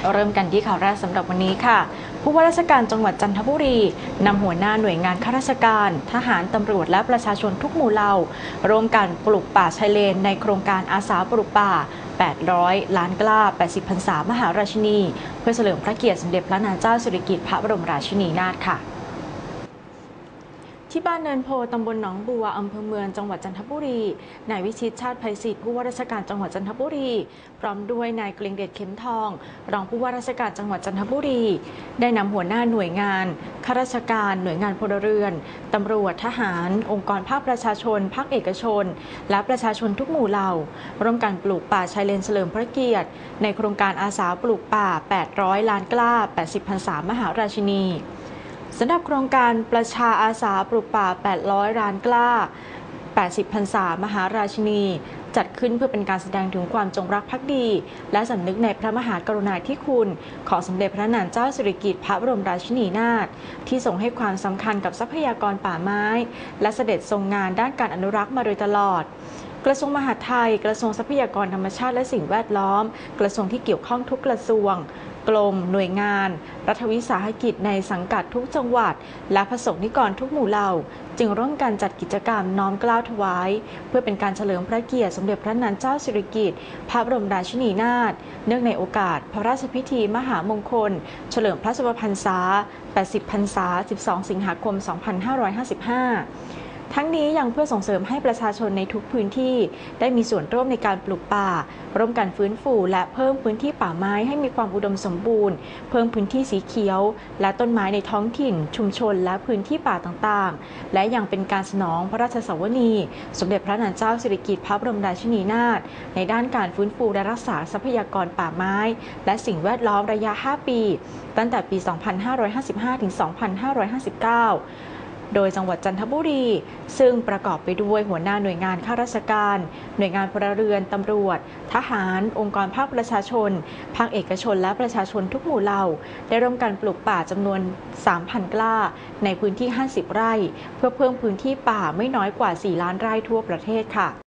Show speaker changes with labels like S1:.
S1: เริ่มกันที่ข่าวแรกสำหรับวันนี้ค่ะผู้ว่าราชการจังหวัดจันทบุรีนำหัวหน้าหน่วยงานข้าราชการทหารตำรวจและประชาชนทุกหมู่เหล่าร่วมกันปลูกป่าชายเลนในโครงการอาสาปลูกป่า800 ล้านกล้า80 พรรษามหาราชินีเพื่อเฉลิมพระเกียรติสมเด็จพระนางเจ้าสิริกิติ์พระบรมราชินีนาถค่ะที่บ้านเนินโพตำบลหนองบัวอำเภอเมืองจังหวัดจันทบุรีนายวิชิตชาติไพศิษฐ์ผู้ว่าราชการจังหวัดจันทบุรีพร้อมด้วยนายเกรียงเดชเข็มทองรองผู้ว่าราชการจังหวัดจันทบุรีได้นำหัวหน้าหน่วยงานข้าราชการหน่วยงานพลเรือนตำรวจทหารองค์กรภาคประชาชนภาคเอกชนและประชาชนทุกหมู่เหล่าร่วมกันปลูกป่าชายเลนเฉลิมพระเกียรติในโครงการอาสาปลูกป่า800 ล้านกล้า80 พรรษามหาราชินีสำหรับโครงการประชาอาสาปลูกป่า800 ล้านกล้า80 พรรษามหาราชินีจัดขึ้นเพื่อเป็นการแสดงถึงความจงรักภักดีและสำนึกในพระมหากรุณาธิคุณของสมเด็จพระนางเจ้าสิริกิติ์พระบรมราชินีนาถที่ทรงให้ความสำคัญกับทรัพยากรป่าไม้และเสด็จทรงงานด้านการอนุรักษ์มาโดยตลอดกระทรวงมหาดไทยกระทรวงทรัพยากรธรรมชาติและสิ่งแวดล้อมกระทรวงที่เกี่ยวข้องทุกกระทรวงกรมหน่วยงานรัฐวิสาหกิจในสังกัดทุกจังหวัดและประสงค์นิกรทุกหมู่เหล่าจึงร่วมกันจัดกิจกรรมน้อมเกล้าถวายเพื่อเป็นการเฉลิมพระเกียรติสมเด็จพระนางเจ้าสิริกิติ์พระบรมราชินีนาถเนื่องในโอกาสพระราชพิธีมหามงคลเฉลิมพระชนมพรรษา80 พรรษา12 สิงหาคม 2555ทั้งนี้ยังเพื่อส่งเสริมให้ประชาชนในทุกพื้นที่ได้มีส่วนร่วมในการปลูกป่าร่วมกันฟื้นฟูและเพิ่มพื้นที่ป่าไม้ให้มีความอุดมสมบูรณ์เพิ่มพื้นที่สีเขียวและต้นไม้ในท้องถิ่นชุมชนและพื้นที่ป่าต่างๆและยังเป็นการสนองพระราชสวนีสมเด็จพระนางเจ้าสิริกิติ์พระบรมราชินีนาถในด้านการฟื้นฟูและรักษาทรัพยากรป่าไม้และสิ่งแวดล้อมระยะ 5 ปีตั้งแต่ปี 2555 ถึง 2559โดยจังหวัดจันทบุรีซึ่งประกอบไปด้วยหัวหน้าหน่วยงานข้าราชการหน่วยงานพลเรือนตำรวจทหารองค์กรภาคประชาชนภาคเอกชนและประชาชนทุกหมู่เหล่าได้ร่วมกันปลูกป่าจำนวน 3,000 กล้าในพื้นที่ 50 ไร่เพื่อเพิ่มพื้นที่ป่าไม่น้อยกว่า 4 ล้านไร่ทั่วประเทศค่ะ